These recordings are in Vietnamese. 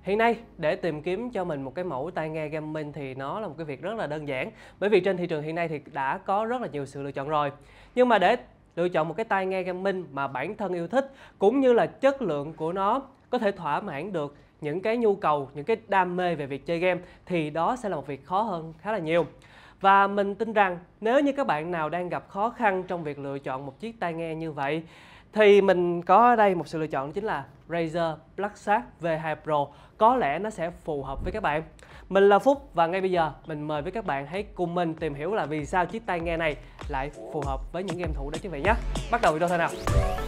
Hiện nay để tìm kiếm cho mình một cái mẫu tai nghe gaming thì nó là một cái việc rất là đơn giản, bởi vì trên thị trường hiện nay thì đã có rất là nhiều sự lựa chọn rồi. Nhưng mà để lựa chọn một cái tai nghe gaming mà bản thân yêu thích cũng như là chất lượng của nó có thể thỏa mãn được những cái nhu cầu, những cái đam mê về việc chơi game thì đó sẽ là một việc khó hơn khá là nhiều. Và mình tin rằng nếu như các bạn nào đang gặp khó khăn trong việc lựa chọn một chiếc tai nghe như vậy thì mình có ở đây một sự lựa chọn, chính là Razer PlugShark V2 Pro. Có lẽ nó sẽ phù hợp với các bạn. Mình là Phúc và ngay bây giờ mình mời với các bạn hãy cùng mình tìm hiểu là vì sao chiếc tai nghe này lại phù hợp với những game thủ đó chứ vậy nhé. Bắt đầu video thôi nào.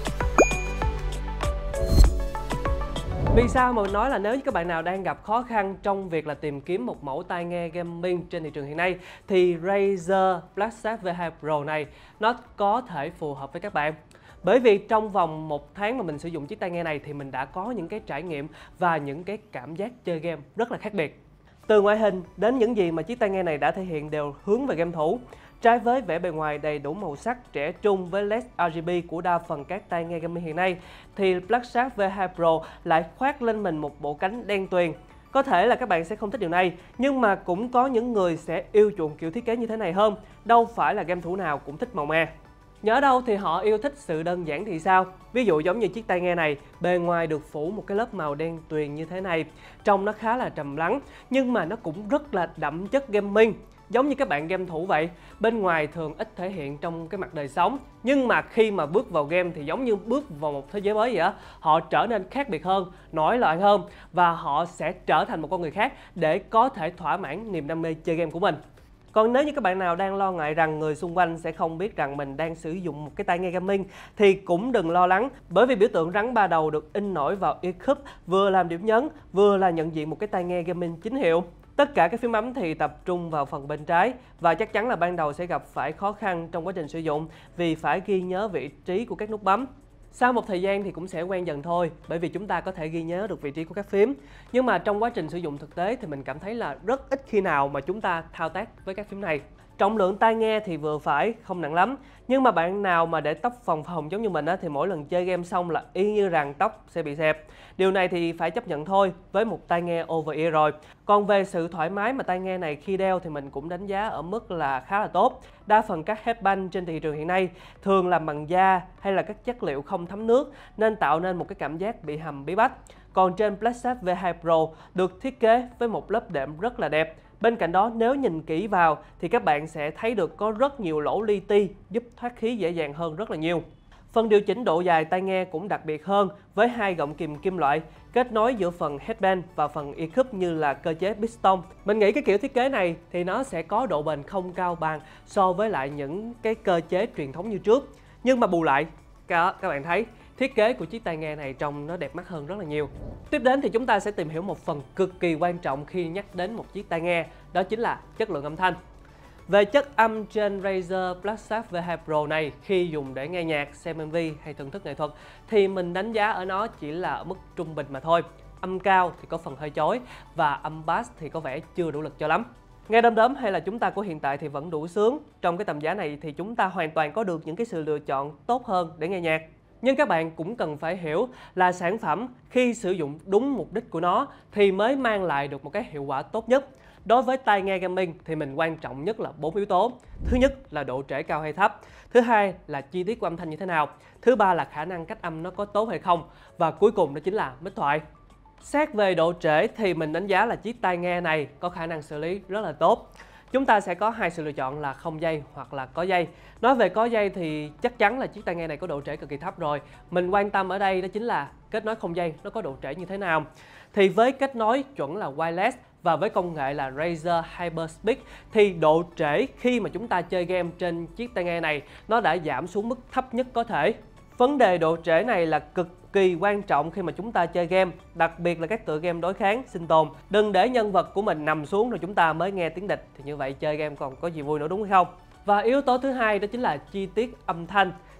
Vì sao mà mình nói là nếu như các bạn nào đang gặp khó khăn trong việc là tìm kiếm một mẫu tai nghe gaming trên thị trường hiện nay thì Razer PlugShark V2 Pro này nó có thể phù hợp với các bạn. Bởi vì trong vòng 1 tháng mà mình sử dụng chiếc tai nghe này thì mình đã có những cái trải nghiệm và những cái cảm giác chơi game rất là khác biệt. Từ ngoại hình đến những gì mà chiếc tai nghe này đã thể hiện đều hướng về game thủ. Trái với vẻ bề ngoài đầy đủ màu sắc trẻ trung với LED RGB của đa phần các tai nghe gaming hiện nay, thì PlugShark V2 Pro lại khoác lên mình một bộ cánh đen tuyền. Có thể là các bạn sẽ không thích điều này, nhưng mà cũng có những người sẽ yêu chuộng kiểu thiết kế như thế này hơn. Đâu phải là game thủ nào cũng thích màu me. Nhỡ đâu thì họ yêu thích sự đơn giản thì sao? Ví dụ giống như chiếc tai nghe này, bề ngoài được phủ một cái lớp màu đen tuyền như thế này, trông nó khá là trầm lắng, nhưng mà nó cũng rất là đậm chất gaming. Giống như các bạn game thủ vậy, bên ngoài thường ít thể hiện trong cái mặt đời sống, nhưng mà khi mà bước vào game thì giống như bước vào một thế giới mới vậy á. Họ trở nên khác biệt hơn, nổi loạn hơn và họ sẽ trở thành một con người khác để có thể thỏa mãn niềm đam mê chơi game của mình. Còn nếu như các bạn nào đang lo ngại rằng người xung quanh sẽ không biết rằng mình đang sử dụng một cái tai nghe gaming thì cũng đừng lo lắng, bởi vì biểu tượng rắn ba đầu được in nổi vào earcup vừa làm điểm nhấn, vừa là nhận diện một cái tai nghe gaming chính hiệu. Tất cả các phím bấm thì tập trung vào phần bên trái và chắc chắn là ban đầu sẽ gặp phải khó khăn trong quá trình sử dụng vì phải ghi nhớ vị trí của các nút bấm. Sau một thời gian thì cũng sẽ quen dần thôi, bởi vì chúng ta có thể ghi nhớ được vị trí của các phím. Nhưng mà trong quá trình sử dụng thực tế thì mình cảm thấy là rất ít khi nào mà chúng ta thao tác với các phím này. Trọng lượng tai nghe thì vừa phải, không nặng lắm. Nhưng mà bạn nào mà để tóc phồng phồng giống như mình á, thì mỗi lần chơi game xong là y như rằng tóc sẽ bị xẹp. Điều này thì phải chấp nhận thôi với một tai nghe over-ear rồi. Còn về sự thoải mái mà tai nghe này khi đeo thì mình cũng đánh giá ở mức là khá là tốt. Đa phần các headband trên thị trường hiện nay thường làm bằng da hay là các chất liệu không thấm nước nên tạo nên một cái cảm giác bị hầm bí bách. Còn trên PlugShark V2 Pro được thiết kế với một lớp đệm rất là đẹp. Bên cạnh đó, nếu nhìn kỹ vào thì các bạn sẽ thấy được có rất nhiều lỗ li ti giúp thoát khí dễ dàng hơn rất là nhiều. Phần điều chỉnh độ dài tai nghe cũng đặc biệt hơn với 2 gọng kìm kim loại kết nối giữa phần headband và phần earcup như là cơ chế piston. Mình nghĩ cái kiểu thiết kế này thì nó sẽ có độ bền không cao bằng so với lại những cái cơ chế truyền thống như trước. Nhưng mà bù lại, các bạn thấy thiết kế của chiếc tai nghe này trông nó đẹp mắt hơn rất là nhiều. Tiếp đến thì chúng ta sẽ tìm hiểu một phần cực kỳ quan trọng khi nhắc đến một chiếc tai nghe, đó chính là chất lượng âm thanh. Về chất âm trên Razer PlugShark V2 Pro này khi dùng để nghe nhạc, xem MV hay thưởng thức nghệ thuật thì mình đánh giá ở nó chỉ là ở mức trung bình mà thôi. Âm cao thì có phần hơi chói và âm bass thì có vẻ chưa đủ lực cho lắm. Nghe đom đóm hay là chúng ta của hiện tại thì vẫn đủ sướng. Trong cái tầm giá này thì chúng ta hoàn toàn có được những cái sự lựa chọn tốt hơn để nghe nhạc. Nhưng các bạn cũng cần phải hiểu là sản phẩm khi sử dụng đúng mục đích của nó thì mới mang lại được một cái hiệu quả tốt nhất. Đối với tai nghe gaming thì mình quan trọng nhất là 4 yếu tố. Thứ nhất là độ trễ cao hay thấp. Thứ hai là chi tiết của âm thanh như thế nào. Thứ ba là khả năng cách âm nó có tốt hay không. Và cuối cùng đó chính là mix thoại. Xét về độ trễ thì mình đánh giá là chiếc tai nghe này có khả năng xử lý rất là tốt. Chúng ta sẽ có 2 sự lựa chọn là không dây hoặc là có dây. Nói về có dây thì chắc chắn là chiếc tai nghe này có độ trễ cực kỳ thấp rồi. Mình quan tâm ở đây đó chính là kết nối không dây nó có độ trễ như thế nào. Thì với kết nối chuẩn là wireless và với công nghệ là Razer Hyperspeed thì độ trễ khi mà chúng ta chơi game trên chiếc tai nghe này nó đã giảm xuống mức thấp nhất có thể. Vấn đề độ trễ này là cực kỳ quan trọng khi mà chúng ta chơi game, đặc biệt là các tựa game đối kháng, sinh tồn. Đừng để nhân vật của mình nằm xuống rồi chúng ta mới nghe tiếng địch, thì như vậy chơi game còn có gì vui nữa đúng hay không? Và yếu tố thứ hai đó chính là chi tiết âm thanh.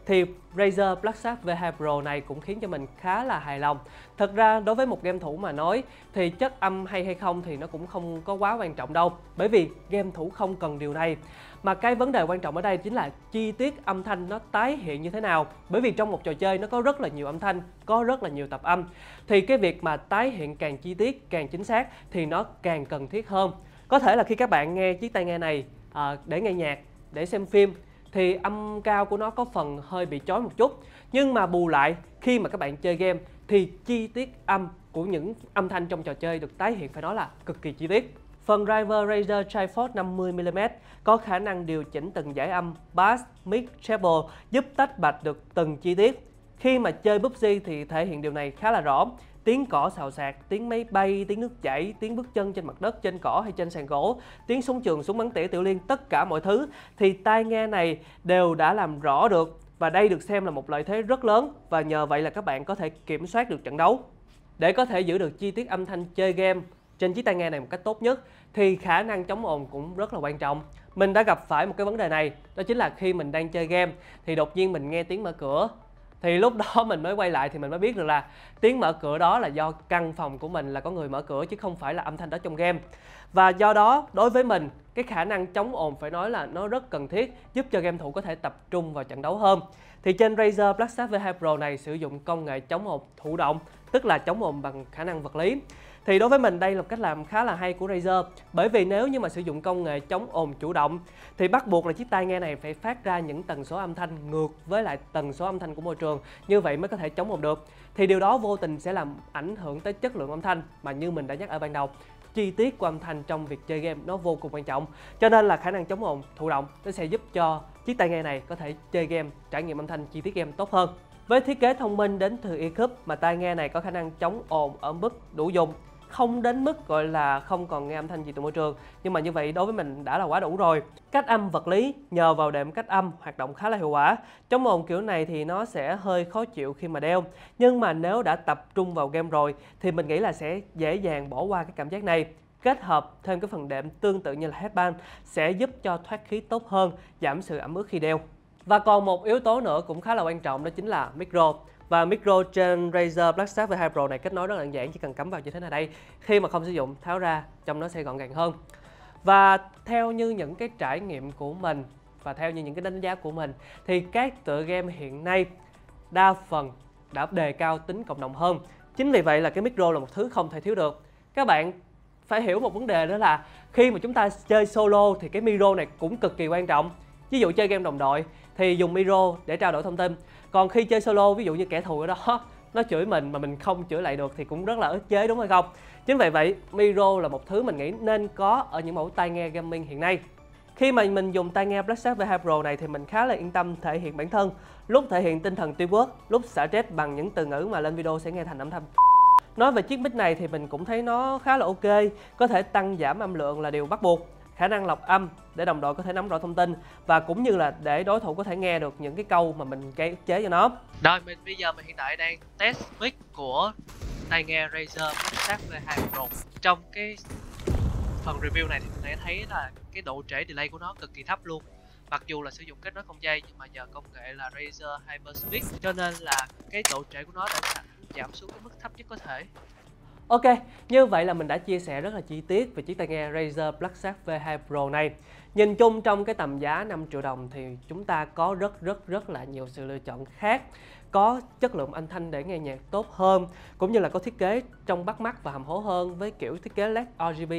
thì Razer Blackshark V2 Pro này cũng khiến cho mình khá là hài lòng. Thật ra đối với một game thủ mà nói thì chất âm hay không thì nó cũng không có quá quan trọng đâu, bởi vì game thủ không cần điều này. Mà cái vấn đề quan trọng ở đây chính là chi tiết âm thanh nó tái hiện như thế nào. Bởi vì trong một trò chơi nó có rất là nhiều âm thanh, có rất là nhiều tập âm. Thì cái việc mà tái hiện càng chi tiết, càng chính xác thì nó càng cần thiết hơn. Có thể là khi các bạn nghe chiếc tai nghe này để nghe nhạc, để xem phim thì âm cao của nó có phần hơi bị chói một chút. Nhưng mà bù lại khi mà các bạn chơi game thì chi tiết âm của những âm thanh trong trò chơi được tái hiện phải nói là cực kỳ chi tiết. Phần driver Razer Triforce 50mm có khả năng điều chỉnh từng dải âm bass, mid, treble giúp tách bạch được từng chi tiết. Khi mà chơi PUBG thì thể hiện điều này khá là rõ. Tiếng cỏ xào xạc, tiếng máy bay, tiếng nước chảy, tiếng bước chân trên mặt đất, trên cỏ hay trên sàn gỗ, tiếng súng trường, súng bắn tỉa tiểu liên, tất cả mọi thứ thì tai nghe này đều đã làm rõ được. Và đây được xem là một lợi thế rất lớn và nhờ vậy là các bạn có thể kiểm soát được trận đấu. Để có thể giữ được chi tiết âm thanh chơi game trên chiếc tai nghe này một cách tốt nhất thì khả năng chống ồn cũng rất là quan trọng. Mình đã gặp phải một cái vấn đề này, đó chính là khi mình đang chơi game thì đột nhiên mình nghe tiếng mở cửa. Thì lúc đó mình mới quay lại thì mình mới biết được là tiếng mở cửa đó là do căn phòng của mình là có người mở cửa chứ không phải là âm thanh đó trong game. Và do đó đối với mình cái khả năng chống ồn phải nói là nó rất cần thiết, giúp cho game thủ có thể tập trung vào trận đấu hơn. Thì trên Razer Blackshark V2 Pro này sử dụng công nghệ chống ồn thụ động, tức là chống ồn bằng khả năng vật lý. Thì đối với mình đây là một cách làm khá là hay của Razer, bởi vì nếu như mà sử dụng công nghệ chống ồn chủ động thì bắt buộc là chiếc tai nghe này phải phát ra những tần số âm thanh ngược với lại tần số âm thanh của môi trường, như vậy mới có thể chống ồn được. Thì điều đó vô tình sẽ làm ảnh hưởng tới chất lượng âm thanh, mà như mình đã nhắc ở ban đầu, chi tiết của âm thanh trong việc chơi game nó vô cùng quan trọng. Cho nên là khả năng chống ồn thụ động nó sẽ giúp cho chiếc tai nghe này có thể chơi game, trải nghiệm âm thanh chi tiết game tốt hơn. Với thiết kế thông minh đến từ eCube mà tai nghe này có khả năng chống ồn ở mức đủ dùng, không đến mức gọi là không còn nghe âm thanh gì từ môi trường, nhưng mà như vậy đối với mình đã là quá đủ rồi. Cách âm vật lý nhờ vào đệm cách âm hoạt động khá là hiệu quả. Chống ồn kiểu này thì nó sẽ hơi khó chịu khi mà đeo, nhưng mà nếu đã tập trung vào game rồi thì mình nghĩ là sẽ dễ dàng bỏ qua cái cảm giác này. Kết hợp thêm cái phần đệm tương tự như là headband sẽ giúp cho thoát khí tốt hơn, giảm sự ẩm ướt khi đeo. Và còn một yếu tố nữa cũng khá là quan trọng, đó chính là micro. Và micro trên Razer Blackshark V2 Pro này kết nối rất là đơn giản, chỉ cần cắm vào như thế này đây. Khi mà không sử dụng, tháo ra, trong nó sẽ gọn gàng hơn. Và theo như những cái trải nghiệm của mình và theo như những cái đánh giá của mình thì các tựa game hiện nay đa phần đã đề cao tính cộng đồng hơn. Chính vì vậy là cái micro là một thứ không thể thiếu được. Các bạn phải hiểu một vấn đề, đó là khi mà chúng ta chơi solo thì cái micro này cũng cực kỳ quan trọng. Ví dụ chơi game đồng đội thì dùng micro để trao đổi thông tin. Còn khi chơi solo, ví dụ như kẻ thù ở đó nó chửi mình mà mình không chửi lại được thì cũng rất là ức chế, đúng hay không? Chính vì vậy micro là một thứ mình nghĩ nên có ở những mẫu tai nghe gaming hiện nay. Khi mà mình dùng tai nghe Blackshark V2 Pro này thì mình khá là yên tâm thể hiện bản thân. Lúc thể hiện tinh thần teamwork, lúc xả stress bằng những từ ngữ mà lên video sẽ nghe thành âm thanh. Nói về chiếc mic này thì mình cũng thấy nó khá là ok, có thể tăng giảm âm lượng là điều bắt buộc. Khả năng lọc âm để đồng đội có thể nắm rõ thông tin và cũng như là để đối thủ có thể nghe được những cái câu mà mình gây ức chế cho nó. Rồi bây giờ mình hiện tại đang test mic của tai nghe Razer Blackshark V2 Pro. Trong cái phần review này thì mình sẽ thấy là cái độ trễ delay của nó cực kỳ thấp luôn. Mặc dù là sử dụng kết nối không dây nhưng mà nhờ công nghệ là Razer Hyperspeed cho nên là cái độ trễ của nó đã giảm xuống cái mức thấp nhất có thể. Ok, như vậy là mình đã chia sẻ rất là chi tiết về chiếc tai nghe Razer Blackshark V2 Pro này. Nhìn chung trong cái tầm giá 5 triệu đồng thì chúng ta có rất là nhiều sự lựa chọn khác. Có chất lượng âm thanh để nghe nhạc tốt hơn, cũng như là có thiết kế trông bắt mắt và hầm hố hơn với kiểu thiết kế LED RGB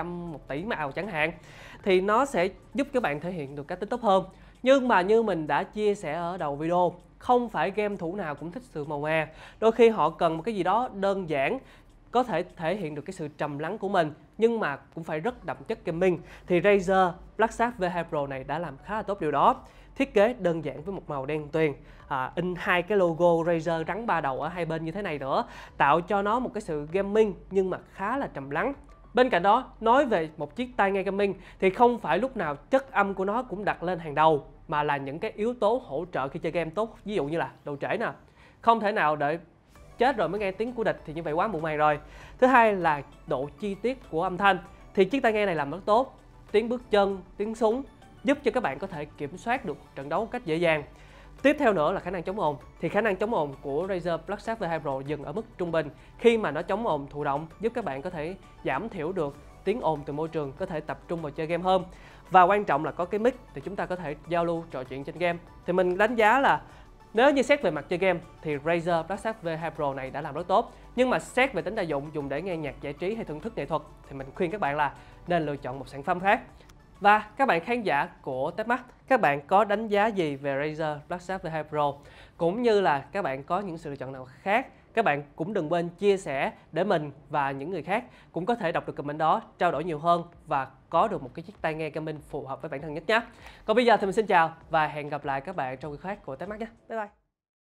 1 tỷ màu chẳng hạn. Thì nó sẽ giúp các bạn thể hiện được cá tính tốt hơn. Nhưng mà như mình đã chia sẻ ở đầu video, không phải game thủ nào cũng thích sự màu mè. Đôi khi họ cần một cái gì đó đơn giản, có thể thể hiện được cái sự trầm lắng của mình nhưng mà cũng phải rất đậm chất gaming. Thì Razer Blackshark V2 Pro này đã làm khá là tốt điều đó. Thiết kế đơn giản với một màu đen tuyền, in hai cái logo Razer rắn 3 đầu ở hai bên như thế này nữa, tạo cho nó một cái sự gaming nhưng mà khá là trầm lắng. Bên cạnh đó, nói về một chiếc tai nghe gaming thì không phải lúc nào chất âm của nó cũng đặt lên hàng đầu, mà là những cái yếu tố hỗ trợ khi chơi game tốt, ví dụ như là độ trễ nè. Không thể nào đợi chết rồi mới nghe tiếng của địch thì như vậy quá muộn màng rồi. Thứ hai là độ chi tiết của âm thanh, thì chiếc tai nghe này làm rất tốt. Tiếng bước chân, tiếng súng giúp cho các bạn có thể kiểm soát được trận đấu một cách dễ dàng. Tiếp theo nữa là khả năng chống ồn. Thì khả năng chống ồn của Razer PlugShare V2 Pro dừng ở mức trung bình khi mà nó chống ồn thụ động, giúp các bạn có thể giảm thiểu được tiếng ồn từ môi trường, có thể tập trung vào chơi game hơn. Và quan trọng là có cái mic thì chúng ta có thể giao lưu trò chuyện trên game. Thì mình đánh giá là nếu như xét về mặt chơi game thì Razer PlugShare V2 Pro này đã làm rất tốt. Nhưng mà xét về tính đa dụng, dùng để nghe nhạc giải trí hay thưởng thức nghệ thuật thì mình khuyên các bạn là nên lựa chọn một sản phẩm khác. Và các bạn khán giả của Techmart, các bạn có đánh giá gì về Razer PlugShare V2 Pro? Cũng như là các bạn có những sự lựa chọn nào khác? Các bạn cũng đừng quên chia sẻ để mình và những người khác cũng có thể đọc được comment đó, trao đổi nhiều hơn và có được một cái chiếc tai nghe gaming phù hợp với bản thân nhất nhé. Còn bây giờ thì mình xin chào và hẹn gặp lại các bạn trong video khác của Techmart nhé. Bye bye!